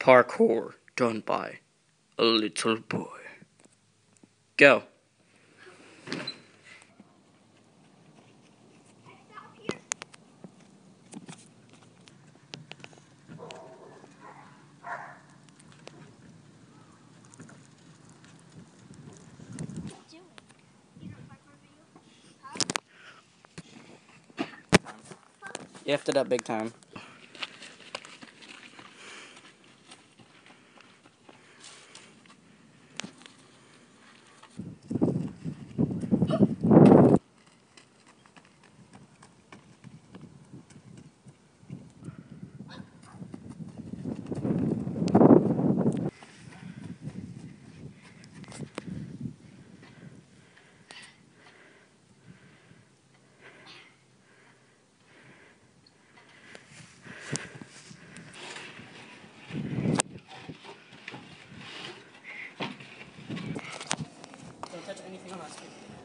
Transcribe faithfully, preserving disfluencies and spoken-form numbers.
Parkour done by a little boy. Go. You effed it up big time. Don't touch anything on that screen.